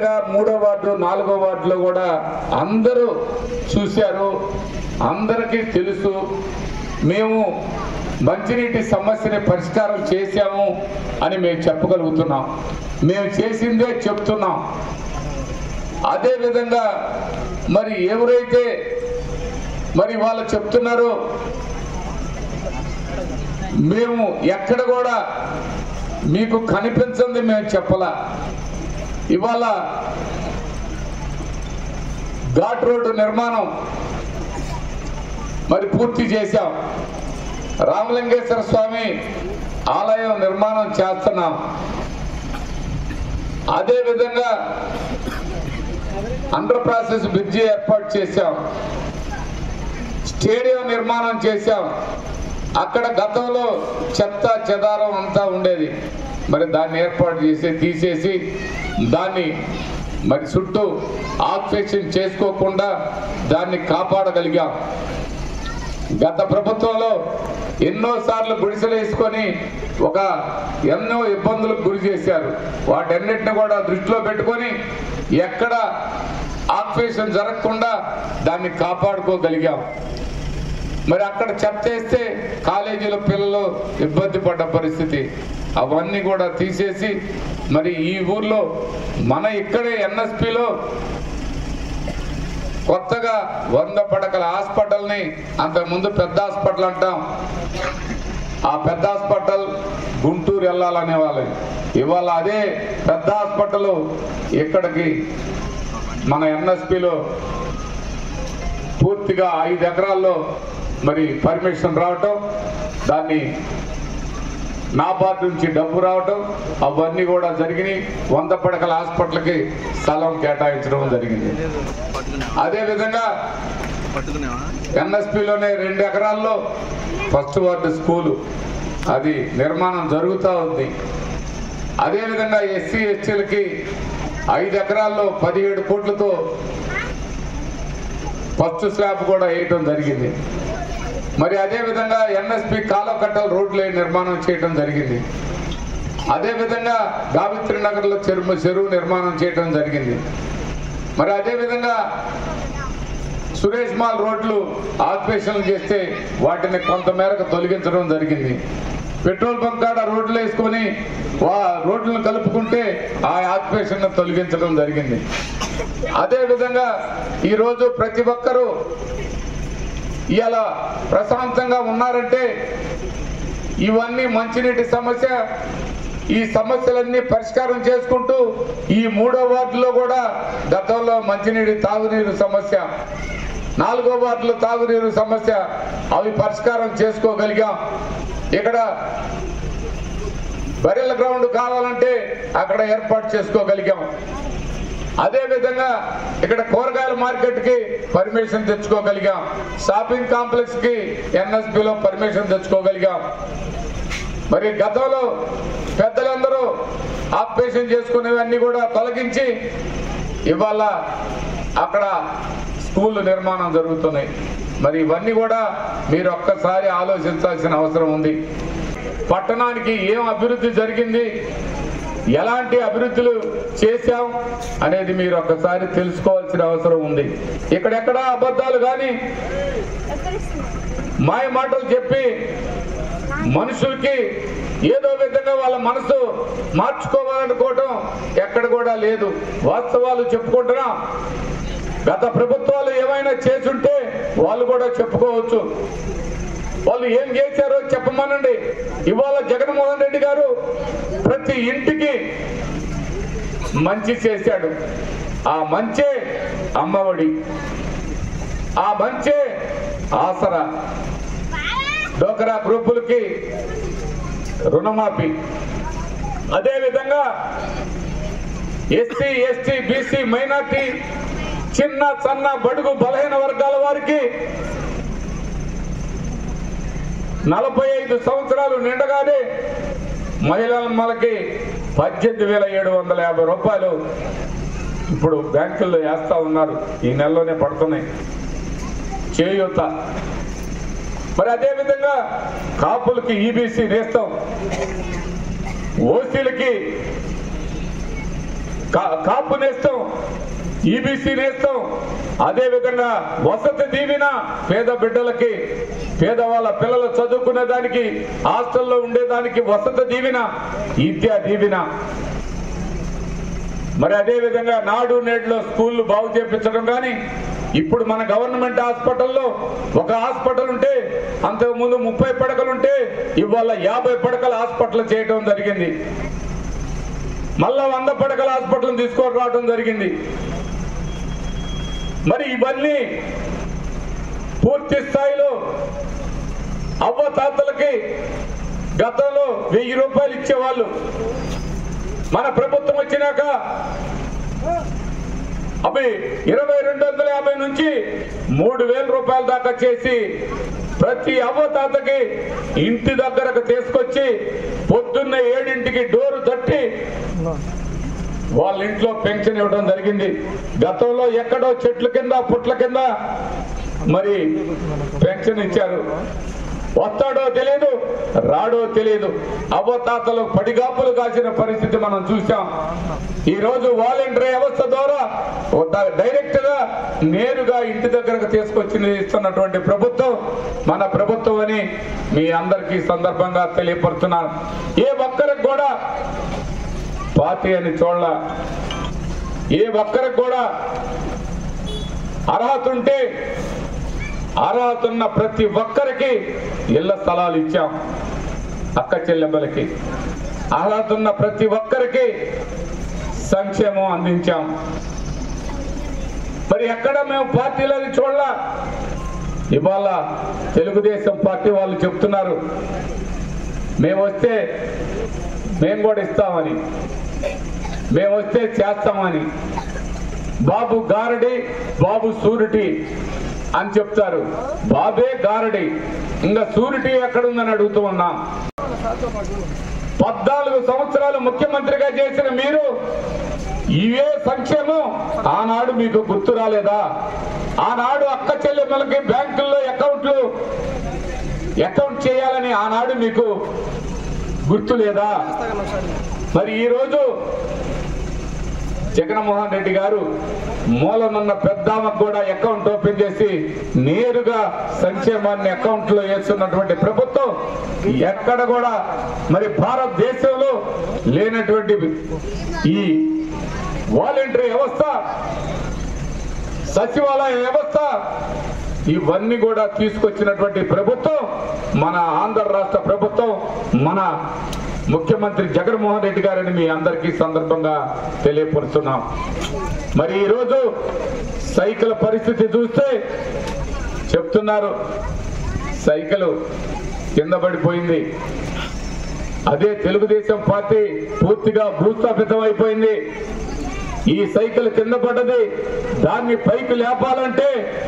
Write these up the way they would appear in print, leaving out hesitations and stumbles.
విధంగా 3వ వార్డు 4వ వార్డులో కూడా అందరూ చూశారు, అందరికీ తెలుసు. మేము మంచినీటి సమస్యని పరిష్కారం చేశాము అని మేము చెప్పగలుగుతున్నాం. మేము చేసిందే చెప్తున్నాం. అదేవిధంగా మరి ఎవరైతే మరి వాళ్ళు చెప్తున్నారో మేము ఎక్కడ కూడా మీకు కనిపించింది మేము చెప్పలా. ఇవాళ ఘాట్ రోడ్డు నిర్మాణం మరి పూర్తి చేశాం. రామలింగేశ్వర స్వామి ఆలయం నిర్మాణం చేస్తున్నాం. అదేవిధంగా అండర్ ప్రాసెస్ బ్రిడ్జి ఏర్పాటు చేశాం. స్టేడియం నిర్మాణం చేశాం. అక్కడ గతంలో చెత్త చెదారం అంతా ఉండేది, మరి దాన్ని ఏర్పాటు చేసి తీసేసి దాన్ని మరి చుట్టూ ఆక్యుపేషన్ చేసుకోకుండా దాన్ని కాపాడగలిగాం. గత ప్రభుత్వంలో ఎన్నోసార్లు గుడిసెలు వేసుకొని ఎన్నో ఇబ్బందులకు గురి చేశారు. వాటన్నిటిని కూడా దృష్టిలో పెట్టుకొని ఎక్కడ ఆక్యుపేషన్ జరగకుండా దాన్ని కాపాడుకోగలిగాం. మరి అక్కడ చెత్త వేస్తే కాలేజీలో పిల్లలు ఇబ్బంది పడ్డ పరిస్థితి, అవన్నీ కూడా తీసేసి మరి ఈ ఊర్లో మన ఇక్కడే ఎన్ఎస్పిలో కొత్తగా 100 పడకల హాస్పిటల్ని, అంతకుముందు పెద్ద హాస్పిటల్ అంటాం, ఆ పెద్ద హాస్పిటల్ గుంటూరు వెళ్ళాలనే వాళ్ళు, ఇవాళ అదే పెద్ద హాస్పిటల్ ఇక్కడికి మన ఎన్ఎస్పిలో పూర్తిగా 5 ఎకరాల్లో మరి పర్మిషన్ రావటం, దాన్ని నాబార్డు నుంచి డబ్బు రావటం, అవన్నీ కూడా జరిగినాయి. 100 పడకల హాస్పిటల్కి స్థలం కేటాయించడం జరిగింది. అదేవిధంగా ఎన్ఎస్పిలోనే 2 ఎకరాల్లో ఫస్ట్ వార్డు స్కూలు అది నిర్మాణం జరుగుతూ ఉంది. అదేవిధంగా ఎస్సీ ఎస్టీలకి 5 ఎకరాల్లో 17 కోట్లతో ఫస్ట్ స్లాబ్ కూడా వేయటం జరిగింది. మరి అదేవిధంగా ఎన్ఎస్పి కాలకట్టల రోడ్లు నిర్మాణం చేయడం జరిగింది. అదేవిధంగా గావిత్రి నగర్లో చెరువు నిర్మాణం చేయడం జరిగింది. మరి అదేవిధంగా సురేష్ మాల్ రోడ్లు ఆక్యుపేషన్లు చేస్తే వాటిని కొంతమేరకు తొలగించడం జరిగింది. పెట్రోల్ బంక్ కాడ రోడ్లు వేసుకొని రోడ్లను కలుపుకుంటే ఆ ఆక్యుపేషన్ తొలగించడం జరిగింది. అదేవిధంగా ఈరోజు ప్రతి ఒక్కరూ ఇలా ప్రశాంతంగా ఉన్నారంటే ఇవన్నీ మంచినీటి సమస్య, ఈ సమస్యలన్నీ పరిష్కారం చేసుకుంటూ ఈ 3వ వార్డులో కూడా గతంలో మంచినీటి తాగునీరు సమస్య, 4వ వార్డులో తాగునీరు సమస్య, అవి పరిష్కారం చేసుకోగలిగాం. ఇక్కడ బరిల గ్రౌండ్ కావాలంటే అక్కడ ఏర్పాటు చేసుకోగలిగాం. అదేవిధంగా ఇక్కడ కూరగాయల మార్కెట్కి పర్మిషన్ తెచ్చుకోగలిగాం. షాపింగ్ కాంప్లెక్స్కి ఎన్ఎస్పిలో పర్మిషన్ తెచ్చుకోగలిగాం. మరి గతంలో పెద్దలందరూ ఆక్యుపేషన్ చేసుకునేవన్నీ కూడా తొలగించి ఇవాళ అక్కడ స్కూళ్ళు నిర్మాణం జరుగుతున్నాయి. మరి ఇవన్నీ కూడా మీరు ఒక్కసారి ఆలోచించాల్సిన అవసరం ఉంది. పట్టణానికి ఏం అభివృద్ధి జరిగింది, ఎలాంటి అభివృద్ధులు చేశాం అనేది మీరు ఒక్కసారి తెలుసుకోవాల్సిన అవసరం ఉంది. ఇక్కడెక్కడ అబద్ధాలు కానీ మాయ మాటలు చెప్పి మనుషులకి ఏదో విధంగా వాళ్ళ మనసు మార్చుకోవాలనుకోవటం ఎక్కడ కూడా లేదు. వాస్తవాలు చెప్పుకుంటున్నాం. గత ప్రభుత్వాలు ఏమైనా చేసుంటే వాళ్ళు కూడా చెప్పుకోవచ్చు. వాళ్ళు ఏం చేశారో చెప్పమనండి. ఇవాళ జగన్మోహన్ రెడ్డి గారు ప్రతి ఇంటికి మంచి చేశాడు. ఆ మంచే అమ్మఒడి, ఆ మంచే ఆసరా, డోకరా గ్రూపులకి రుణమాఫీ, అదేవిధంగా ఎస్సీ ఎస్టీ బీసీ మైనార్టీ చిన్న సన్న బడుగు బలహీన వర్గాల వారికి 45 సంవత్సరాలు నిండగానే మహిళలకి 18,750 రూపాయలు ఇప్పుడు బ్యాంకుల్లో వేస్తా ఉన్నారు. ఈ నెలలోనే పడుతున్నాయి చేయూత. మరి అదేవిధంగా కాపులకి ఈబీసీ నేస్తాం, ఓసీలకి కాపు నేస్తాం, ఈబీసీ నేస్తాం, అదేవిధంగా వసతి దీవెన పేద బిడ్డలకి, పేదవాళ్ళ పిల్లలు చదువుకునే దానికి, హాస్టల్లో ఉండేదానికి వసతి దీవెన, విద్యా దీవెన. మరి అదేవిధంగా నాడు నేడులో స్కూళ్ళు బాగు చేపించడం కానీ, ఇప్పుడు మన గవర్నమెంట్ హాస్పిటల్లో ఒక హాస్పిటల్ ఉంటే అంతకుముందు 30 పడకలుంటే ఇవాళ 50 పడకల హాస్పిటల్ చేయడం జరిగింది. మళ్ళా 100 పడకల హాస్పిటల్ తీసుకొని రావడం జరిగింది. మరి ఇవన్నీ పూర్తి స్థాయిలో అవ్వతాతలకి గతంలో 1000 రూపాయలు ఇచ్చేవాళ్ళు. మన ప్రభుత్వం వచ్చినాక అవి 2250 నుంచి 3000 రూపాయల దాకా చేసి ప్రతి అవ్వతాతకి ఇంటి దగ్గరకు తీసుకొచ్చి పొద్దున్న 7ంటికి డోరు తట్టి వాళ్ళ ఇంట్లో పెన్షన్ ఇవ్వడం జరిగింది. గతంలో ఎక్కడో చెట్ల కింద పుట్ల కింద మరి పెన్షన్ ఇచ్చారు. వస్తాడో తెలియదు, రాడో తెలియదు, అవ్వతాతలు పడిగాపులు కాసిన పరిస్థితి మనం చూసాం. ఈ రోజు వాలంటరీ వ్యవస్థ ద్వారా డైరెక్ట్ గా నేరుగా ఇంటి దగ్గరకు తీసుకొచ్చి ఇస్తున్నటువంటి ప్రభుత్వం మన ప్రభుత్వం అని మీ అందరికీ సందర్భంగా తెలియపరుస్తున్నాను. ఏ ఒక్కరికి కూడా పార్టీ అని చూడాల, ఏ ఒక్కరికి కూడా అర్హత ఉంటే అర్హత ఉన్న ప్రతి ఒక్కరికి ఇళ్ల స్థలాలు ఇచ్చాం. అక్క చెల్లెమ్మలకి అర్హత ఉన్న ప్రతి ఒక్కరికి సంక్షేమం అందించాం. మరి ఎక్కడ మేము పార్టీలని చూడాల. ఇవాళ తెలుగుదేశం పార్టీ వాళ్ళు చెప్తున్నారు మేము వస్తే మేము కూడా ఇస్తామని, మేము వస్తే చేస్తామని. బాబు గారడి, బాబు సూరిటీ అని చెప్తారు. బాబే గారడి, ఇంకా సూరిటీ ఎక్కడుందని అడుగుతూ ఉన్నాం. 14 సంవత్సరాలు ముఖ్యమంత్రిగా చేసిన మీరు ఇవే సంక్షేమం ఆనాడు మీకు గుర్తు రాలేదా? ఆనాడు అక్క చెల్లెమ్మలకి బ్యాంకుల్లో అకౌంట్ చేయాలని ఆనాడు మీకు గుర్తు లేదా? మరి ఈరోజు జగన్మోహన్ రెడ్డి గారు మూలనున్న పెద్దామకు కూడా అకౌంట్ ఓపెన్ చేసి నేరుగా సంక్షేమాన్ని అకౌంట్ లో వేస్తున్నటువంటి ప్రభుత్వం ఎక్కడ కూడా మరి భారతదేశంలో లేనటువంటి ఈ వాలంటరీ వ్యవస్థ, సచివాలయ వ్యవస్థ, ఇవన్నీ కూడా తీసుకొచ్చినటువంటి ప్రభుత్వం మన ఆంధ్ర రాష్ట్ర ప్రభుత్వం, మన ముఖ్యమంత్రి జగన్మోహన్ రెడ్డి గారిని మీ అందరికీ సందర్భంగా తెలియపరుస్తున్నాం. మరి ఈరోజు సైకిల్ పరిస్థితి చూస్తే చెప్తున్నారు సైకిల్ కింద పడిపోయింది. అదే తెలుగుదేశం పార్టీ పూర్తిగా భూస్థాపితం అయిపోయింది. ఈ సైకిల్ కింద పడ్డది, దాన్ని పైకి లేపాలంటే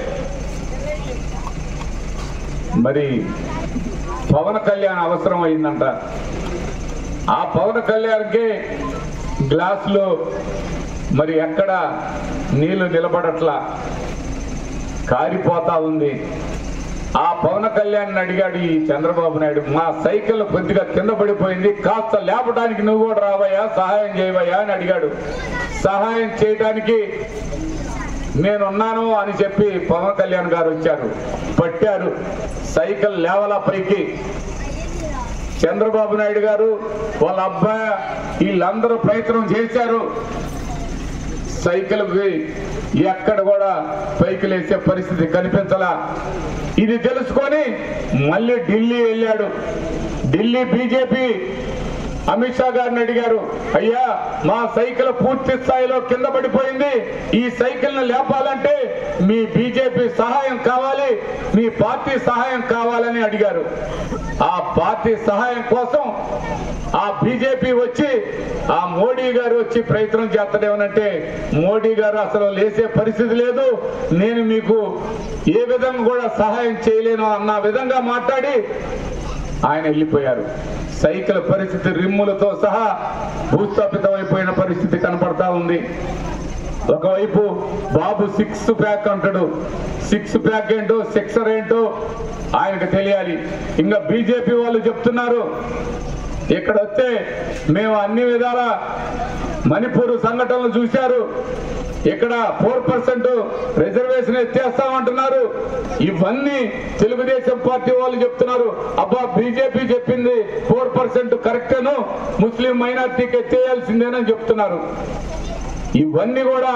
మరి పవన్ కళ్యాణ్ అవసరం అయిందంట. ఆ పవన్ కళ్యాణ్కి గ్లాసులో మరి ఎక్కడ నీళ్లు నిలబడట్లా, కారిపోతా ఉంది. ఆ పవన్ కళ్యాణ్ అడిగాడు ఈ చంద్రబాబు నాయుడు, మా సైకిల్ కొద్దిగా కింద పడిపోయింది, కాస్త లేపడానికి నువ్వు కూడా రావయ్యా, సహాయం చేయవయ్యా అని అడిగాడు. సహాయం చేయడానికి నేనున్నాను అని చెప్పి పవన్ కళ్యాణ్ గారు వచ్చారు, పట్టారు, సైకిల్ లేవలా పైకి. చంద్రబాబు నాయుడు గారు వాళ్ళ అబ్బాయి వీళ్ళందరూ ప్రయత్నం చేశారు, సైకిల్ ఎక్కడ కూడా పైకి లేచే పరిస్థితి కనిపించలా. ఇది తెలుసుకొని మళ్ళీ ఢిల్లీ వెళ్ళాడు. ఢిల్లీ బీజేపీ అమిత్ షా గారిని అడిగారు, అయ్యా మా సైకిల్ పూర్తి స్థాయిలో కింద పడిపోయింది, ఈ సైకిల్ ను లేపాలంటే మీ బీజేపీ సహాయం కావాలి, మీ పార్టీ సహాయం కావాలని అడిగారు. ఆ పార్టీ సహాయం కోసం ఆ బీజేపీ వచ్చి, ఆ మోడీ గారు వచ్చి ప్రయత్నం చేస్తాడేమనంటే మోడీ గారు అసలు లేచే పరిస్థితి లేదు, నేను మీకు ఏ విధంగా కూడా సహాయం చేయలేను అన్న విధంగా మాట్లాడి ఆయన వెళ్ళిపోయారు. సైకిల్ పరిస్థితి రిమ్ములతో సహా భూస్థాపితం అయిపోయిన పరిస్థితి కనపడతా ఉంది. ఒకవైపు బాబు 6 ప్యాక్ అంటాడు, 6 ప్యాక్ ఏంటో సిక్సర్ ఏంటో ఆయనకు తెలియాలి. ఇంకా బీజేపీ వాళ్ళు చెప్తున్నారు ఇక్కడ వస్తే మేము అన్ని విధాలా మణిపూర్ సంఘటనలు చూశారు. ఇక్కడ 4% రిజర్వేషన్ ఎత్తేస్తామంటున్నారు. ఇవన్నీ తెలుగుదేశం పార్టీ వాళ్ళు చెప్తున్నారు. అబ్బా బీజేపీ చెప్పింది 4% కరెక్టేను, ముస్లిం మైనార్టీకి ఎత్తేయాల్సిందేనని చెప్తున్నారు. ఇవన్నీ కూడా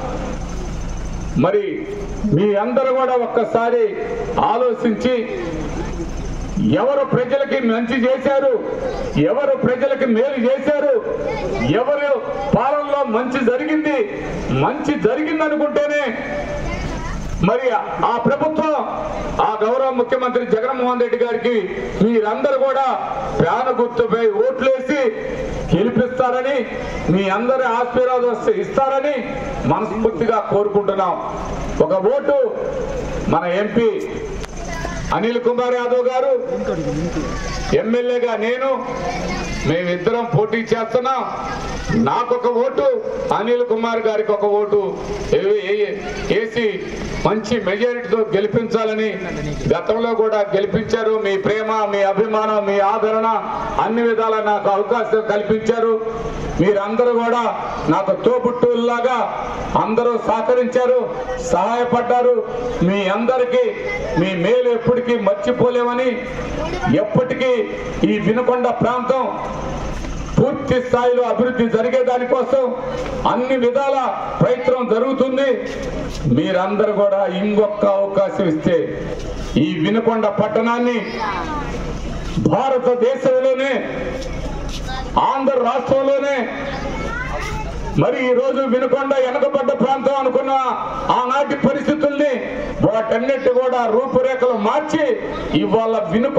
మరి మీ అందరూ కూడా ఒక్కసారి ఆలోచించి ఎవరు ప్రజలకి మంచి చేశారు, ఎవరు ప్రజలకి మేలు చేశారు, ఎవరు పాలనలో మంచి జరిగిందనుకుంటేనే మరి ఆ ప్రభుత్వం, ఆ గౌరవ ముఖ్యమంత్రి జగన్మోహన్ రెడ్డి గారికి మీరందరూ కూడా ప్రాణ గుర్తుపై ఓట్లేసి గెలిపిస్తారని, మీ అందరి ఆశీర్వాదం ఇస్తారని మనస్ఫూర్తిగా కోరుకుంటున్నాం. ఒక ఓటు మన ఎంపీ అనిల్ కుమార్ యాదవ్ గారు, ఎమ్మెల్యేగా నేను, మేమిద్దరం పోటీ చేస్తున్నాం. నాకొక ఓటు, అనిల్ కుమార్ గారికి ఒక ఓటు వేసి మంచి మెజారిటీతో గెలిపించాలని గతంలో కూడా గెలిపించారు. మీ ప్రేమ, మీ అభిమానం, మీ ఆదరణ అన్ని విధాలా నాకు అవకాశం కల్పించారు. మీరందరూ కూడా నాకు తోబుట్టులాగా అందరూ సహకరించారు, సహాయపడ్డారు. మీ అందరికీ మీ మేలు ఎప్పటికీ మర్చిపోలేమని, ఎప్పటికీ ఈ వినుకొండ ప్రాంతం పూర్తి స్థాయిలో అభివృద్ధి జరిగే దానికోసం అన్ని విధాల ప్రయత్నం జరుగుతుంది. మీరందరూ కూడా ఇంకొక అవకాశం ఇస్తే ఈ వినుకొండ పట్టణాన్ని భారతదేశంలోనే, ఆంధ్ర రాష్ట్రంలోనే, మరి ఈ రోజు వినుకొండ వెనకబడ్డ ప్రాంతం అనుకున్న ఆనాటి పరిస్థితుల్ని వాటన్నిటి కూడా రూపురేఖలు మార్చి ఇవాళ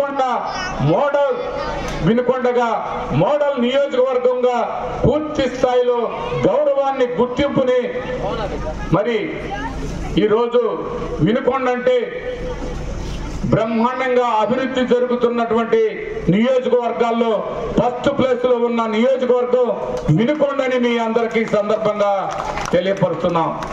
వినుకొండగా మోడల్ నియోజకవర్గంగా పూర్తి స్థాయిలో గౌరవాన్ని, గుర్తింపుని మరి ఈరోజు వినుకొండ అంటే బ్రహ్మాండంగా అభివృద్ధి జరుగుతున్నటువంటి నియోజకవర్గాల్లో ఫస్ట్ ప్లేస్ లో ఉన్న నియోజకవర్గం వినుకొండని మీ అందరికీ సందర్భంగా తెలియపరుస్తున్నాం.